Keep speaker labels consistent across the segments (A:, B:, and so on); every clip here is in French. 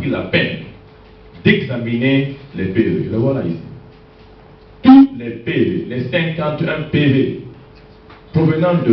A: pris la peine d'examiner les PV. Je le vois là ici. Tous les PV, les 51 PV provenant de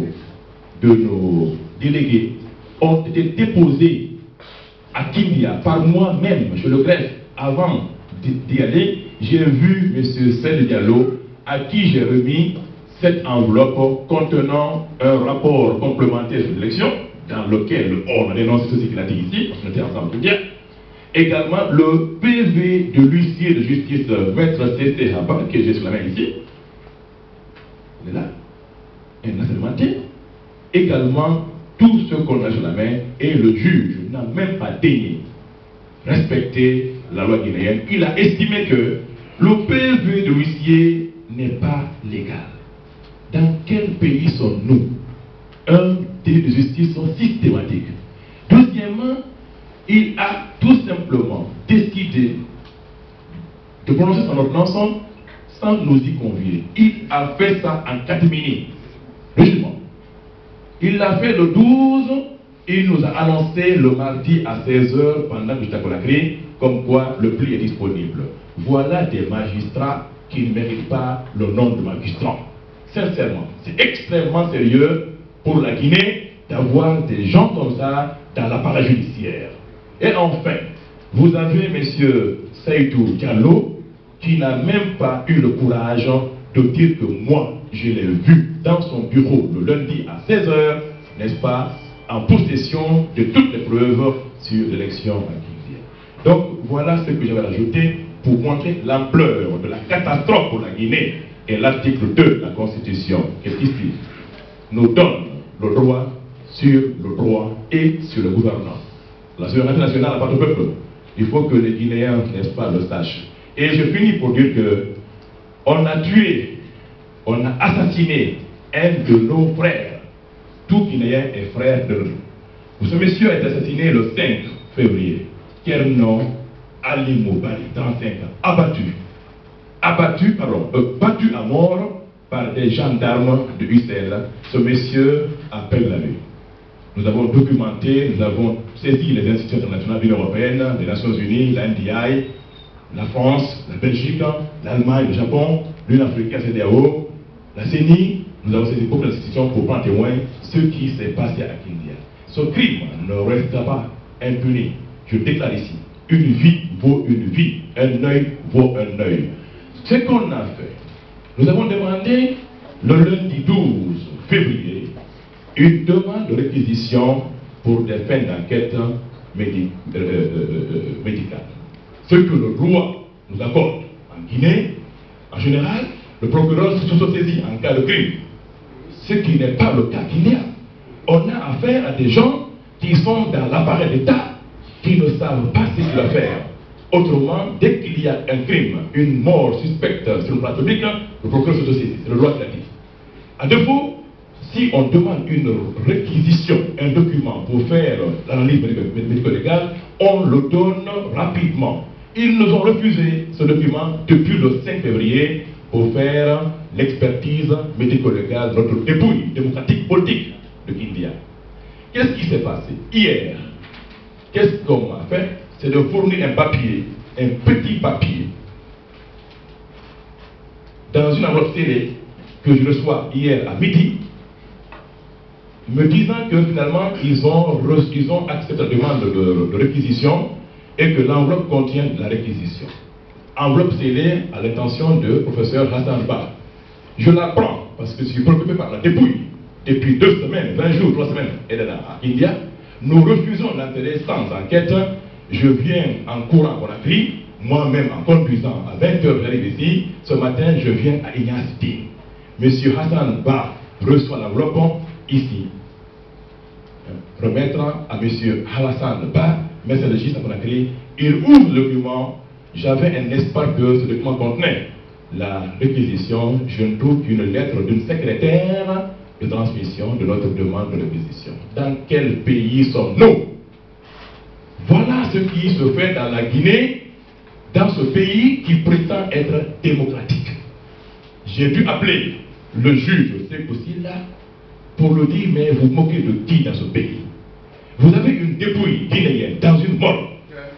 A: nos délégués ont été déposés à Kindia par moi-même, je le greffe. Avant d'y aller, j'ai vu M. Sel Diallo, à qui j'ai remis cette enveloppe contenant un rapport complémentaire sur l'élection, dans lequel on a dénoncé ce qu'il a dit ici, parce qu'on était ensemble tout bien. Également le PV de l'huissier de justice, Maître C.C. Haba, que j'ai sur la main ici. Il est là. Un assermenté. Également tout ce qu'on a sur la main, et le juge n'a même pas daigné respecter la loi guinéenne. Il a estimé que le PV de l'huissier n'est pas légal. Dans quel pays sommes-nous? Un délit de justice systématique. Deuxièmement, il a tout simplement décidé de prononcer son ordonnance sans nous y convier. Il a fait ça en 4 minutes. Logiquement. Il l'a fait le 12, il nous a annoncé le mardi à 16h pendant que j'étais à Conakry, comme quoi le pli est disponible. Voilà des magistrats qui ne méritent pas le nom de magistrats. Sincèrement, c'est extrêmement sérieux pour la Guinée d'avoir des gens comme ça dans l'appareil judiciaire. Et enfin, vous avez M. Seydou Diallo qui n'a même pas eu le courage de dire que moi, je l'ai vu dans son bureau le lundi à 16h, n'est-ce pas, en possession de toutes les preuves sur l'élection à Guinée. Donc voilà ce que j'avais rajouté pour montrer l'ampleur de la catastrophe pour la Guinée. Et l'article 2 de la Constitution, qu'est-ce qui suit, nous donne le droit sur le droit et sur le gouvernement. La souveraineté nationale appartient au peuple. Il faut que les Guinéens, n'est-ce pas, le sachent. Et je finis pour dire que on a tué, on a assassiné un de nos frères. Tout Guinéen est frère de nous. Ce monsieur a été assassiné le 5 février. Kerno Ali Moubali, 35 ans, battu à mort par des gendarmes de UCL. Ce monsieur appelle la nuit. Nous avons documenté, nous avons saisi les institutions internationales de l'Union européenne, les Nations Unies, la NDI, la France, la Belgique, l'Allemagne, le Japon, l'Union africaine, CEDEAO, la CENI. Nous avons saisi beaucoup d'institutions pour prendre témoin ce qui s'est passé à Kindia. Ce crime ne restera pas impuni. Je déclare ici, une vie vaut une vie, un œil vaut un œil. Ce qu'on a fait, nous avons demandé le lundi 12 février une demande de réquisition pour des fins d'enquête médicale. Ce que le droit nous accorde en Guinée, en général, le procureur se saisit en cas de crime. Ce qui n'est pas le cas guinéen. On a affaire à des gens qui sont dans l'appareil d'État, qui ne savent pas ce qu'ils doivent faire. Autrement, dès qu'il y a un crime, une mort suspecte sur le plan public, le procureur se saisit. C'est le droit qui l'a dit. À défaut, si on demande une réquisition, un document pour faire l'analyse médico-légale, on le donne rapidement. Ils nous ont refusé ce document depuis le 5 février pour faire l'expertise médico-légale de notre dépouille démocratique politique de Kindia. Qu'est-ce qui s'est passé? Hier, qu'est-ce qu'on a fait? C'est de fournir un papier, un petit papier, dans une enveloppe scellée que je reçois hier à midi, me disant que finalement ils ont accepté la demande de réquisition et que l'enveloppe contient la réquisition. Enveloppe scellée à l'intention de professeur Hassan Ba. Je la prends parce que je suis préoccupé par la dépouille. Depuis 2 semaines, 20 jours, 3 semaines, elle est à India. Nous refusons l'intérêt sans enquête. Je viens en courant à Conakry, moi-même en conduisant à 20h, j'arrive ici. Ce matin, je viens à Ignacité. Monsieur Hassan Ba reçoit l'enveloppe ici. Remettre à monsieur Hassan Ba, maître de justice à Conakry. Il ouvre le document. J'avais un espoir que ce document contenait la réquisition. Je ne trouve qu'une lettre d'une secrétaire de transmission de notre demande de réquisition. Dans quel pays sommes-nous? Voilà ce qui se fait dans la Guinée, dans ce pays qui prétend être démocratique. J'ai dû appeler le juge Sékou Sylla pour lui dire, mais vous moquez de qui dans ce pays? Vous avez une dépouille guinéenne dans une morgue.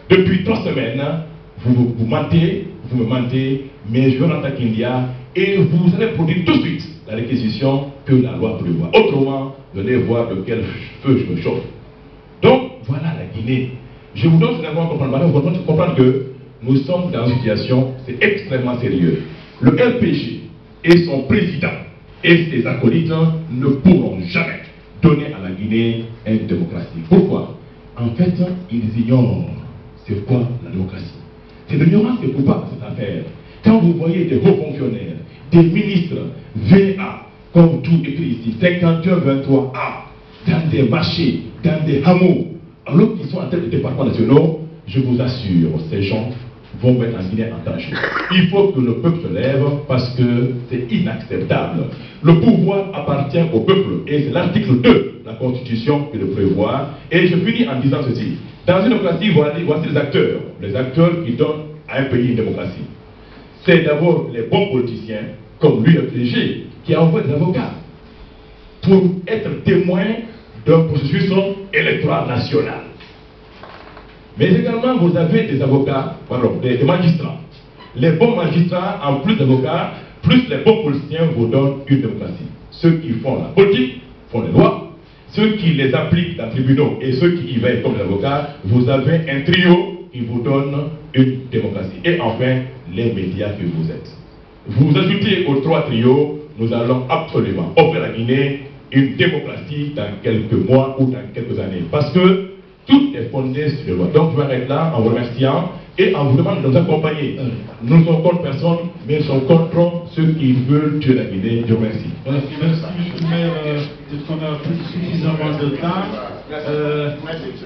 A: Depuis 3 semaines, vous mentez, vous me mentez, mais je vais rentrer à Kindia et vous allez produire tout de suite la réquisition que la loi prévoit. Autrement, vous allez voir de quel feu je me chauffe. Donc, voilà la Guinée. Je vous donne simplement comprendre que nous sommes dans une situation, c'est extrêmement sérieux. Le LPG et son président et ses acolytes ne pourront jamais donner à la Guinée une démocratie. Pourquoi? En fait, ils ignorent c'est quoi la démocratie. C'est l'ignorance qui coupe à cette affaire. Quand vous voyez des hauts fonctionnaires, des ministres, VA, comme tout écrit ici, 51-23A, dans des marchés, dans des hameaux, alors qu'ils sont en tête des départements nationaux, je vous assure, ces gens vont mettre en Guinée en danger. Il faut que le peuple se lève parce que c'est inacceptable. Le pouvoir appartient au peuple et c'est l'article 2 de la Constitution qui le prévoit. Et je finis en disant ceci. Dans une démocratie, voici les acteurs qui donnent à un pays une démocratie. C'est d'abord les bons politiciens, comme l'UFDG, qui envoie des avocats pour être témoins d'un processus électoral national. Mais également, vous avez des avocats, pardon, des magistrats. Les bons magistrats, en plus d'avocats, plus les bons politiciens vous donnent une démocratie. Ceux qui font la politique font les lois, ceux qui les appliquent dans les tribunaux et ceux qui y veillent comme les avocats, vous avez un trio qui vous donne une démocratie. Et enfin, les médias que vous êtes. Vous ajoutez aux 3 trios, nous allons absolument offrir à la Guinée une démocratie dans quelques mois ou dans quelques années. Parce que tout est fondé sur les lois. Donc je vais arrêter là en vous remerciant et en vous demandant de nous accompagner. Nous ne sommes contre personne, mais nous sommes contre ceux qui veulent tuer la Guinée. Je vous remercie.
B: Merci, M. le maire, qu'on a pris suffisamment de temps.